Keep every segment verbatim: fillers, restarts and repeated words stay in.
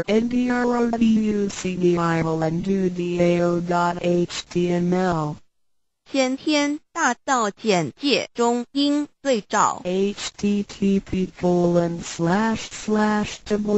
ndroducdio.html 先天大道简介中应对照 http colon slash slash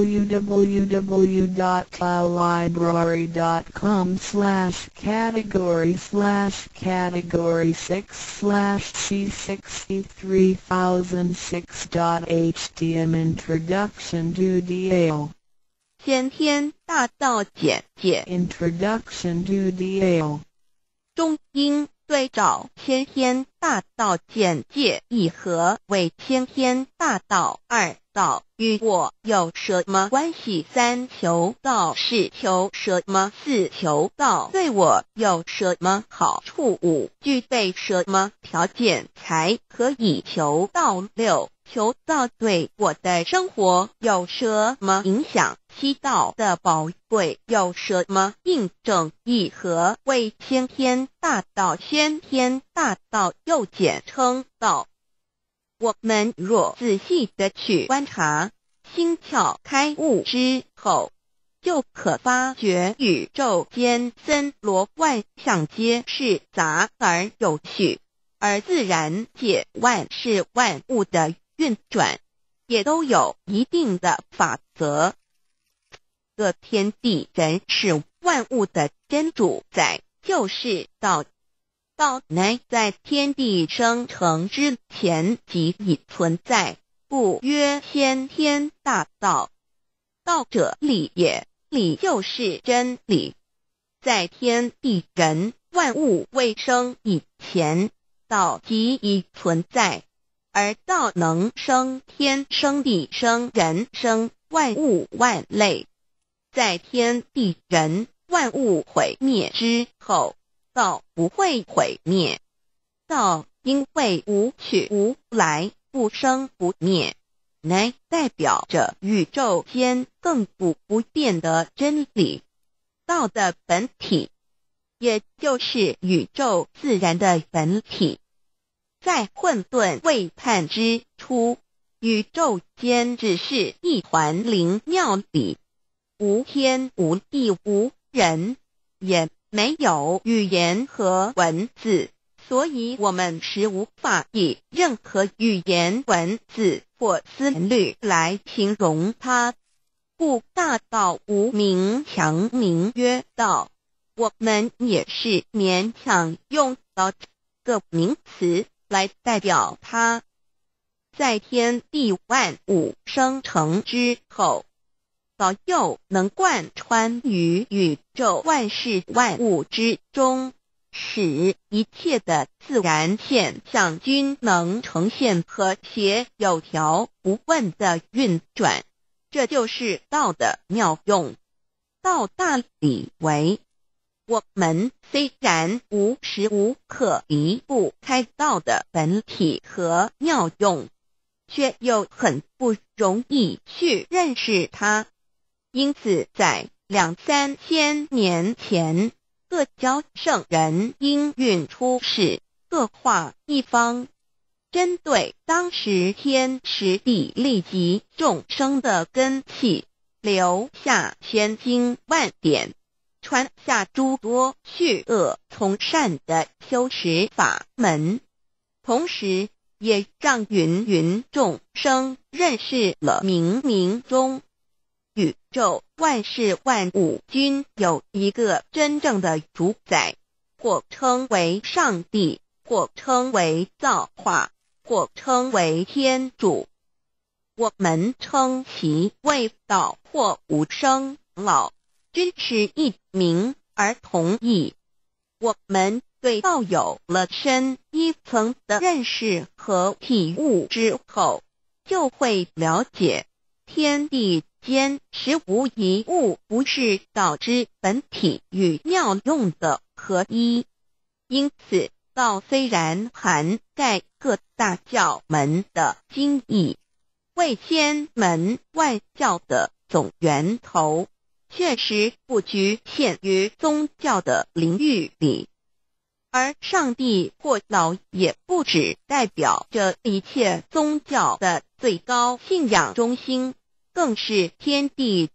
www.cloudlibrary.com slash category slash category six slash c sixty-three thousand six dot htm Introduction to D A O 先天大道简介 Introduction to D A O 中应对照先天大道简介一和为先天大道二道与我有什么关系？三求道是求什么？四求道对我有什么好处？五具备什么条件才可以求道？六求道对我的生活有什么影响？七道的宝贵有什么印证？一和为先天大道，先天大道又简称道。我们若仔细地去观察，心窍开悟之后，就可发觉宇宙间森罗万象皆是杂而有序，而自然界万事万物的运转也都有一定的法则。这天地人是万物的真主宰，就是道。道乃在天地生成之前即已存在，故曰先天大道。道者理也，理就是真理。在天地人万物未生以前，道即已存在，而道能生天、生地、生人、生万物万类。在天地人万物毁灭之后，道不会毁灭。道因为无去无来，不生不灭，乃代表着宇宙间亘古不变的真理。道的本体，也就是宇宙自然的本体。在混沌未判之初，宇宙间只是一团灵妙理，无天无地无人，也没有语言和文字，所以我们实无法以任何语言、文字或思虑来形容它。故大道无名，强名曰道。我们也是勉强用到这个名词来代表它。在天地万物生成之后，道又能贯穿于宇宙万事万物之中，使一切的自然现象均能呈现和谐有条不紊的运转。这就是道的妙用。道大理为，我们虽然无时无刻离不开道的本体和妙用，却又很不容易去认识它。因此在两三千年前，各教圣人应运出世，各化一方，针对当时天时地利及众生的根器，留下千经万典，传下诸多去恶从善的修持法门，同时也让芸芸众生认识了冥冥中宇宙万事万物均有一个真正的主宰，或称为上帝，或称为造化，或称为天主。我们称其为道或无生老，均是一名而同义。我们对道有了深一层的认识和体悟之后，就会了解天地间实无一物不是道之本体与妙用的合一。因此道虽然涵盖各大教门的经义，为千门万教的总源头，确实不局限于宗教的领域里。而上帝或老也不只代表着一切宗教的最高信仰中心，更是天地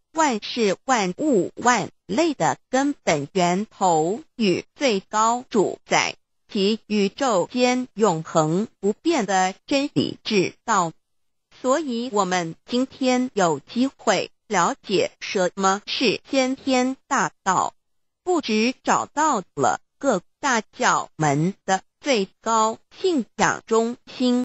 万事万物万类的根本源头与最高主宰及宇宙间永恒不变的真理之道。所以我们今天有机会了解什么是先天大道，不只找到了各大教门的最高信仰中心，